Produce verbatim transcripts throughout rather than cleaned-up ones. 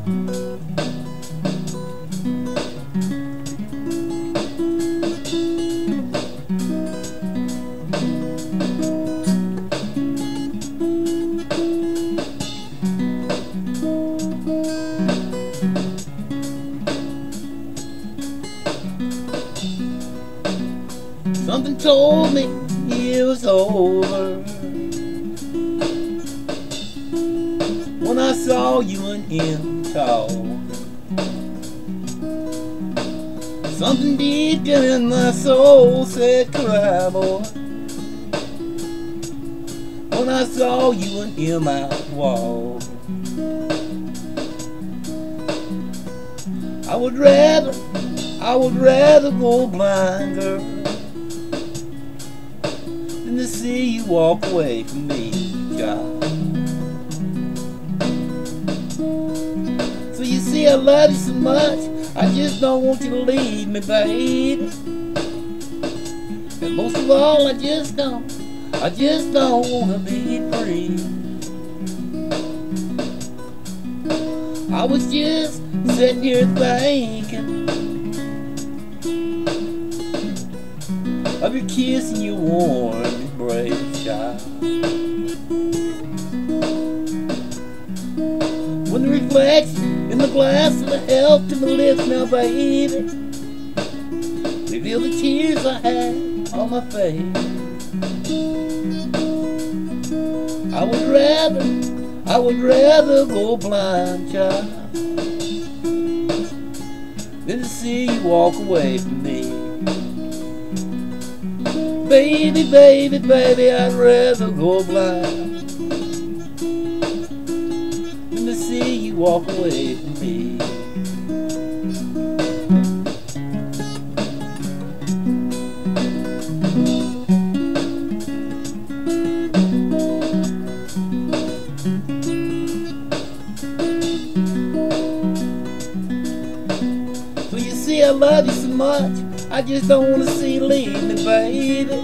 Something told me it was over when I saw you and him talk. Something deep down in my soul said cry, boy, when I saw you and him out walk. I would rather, I would rather go blind, girl, than to see you walk away from me, child. So you see, I love you so much, I just don't want you to leave me, baby. And most of all, I just don't, I just don't want to be free. I was just sitting here thinking of your kiss and your warm embrace, child. When the reflection in the glass of the help to my lips now, baby, reveal the tears I had on my face. I would rather, I would rather go blind, child, than to see you walk away from me. Baby, baby, baby, I'd rather go blind than to see you walk away from me. So you see, I love you so much, I just don't want to see you leave me, baby.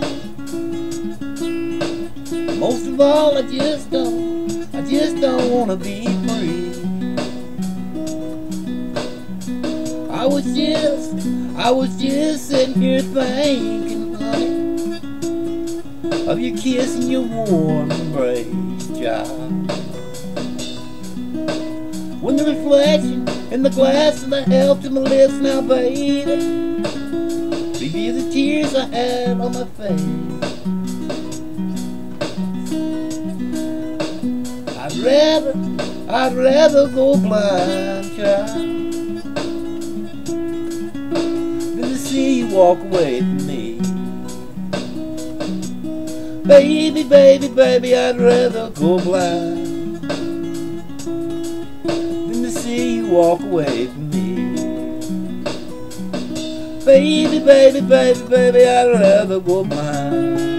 Most of all, I just don't, I just don't want to be free. I was just, I was just sitting here thinking, honey, of your kiss and your warm embrace, child. When the reflection in the glass of the help to my lips now, baby, reveal the tears I had on my face. I'd rather, I'd rather go blind, child, than to see you walk away from me. Baby, baby, baby, I'd rather go blind than to see you walk away from me. Baby, baby, baby, baby, I'd rather go blind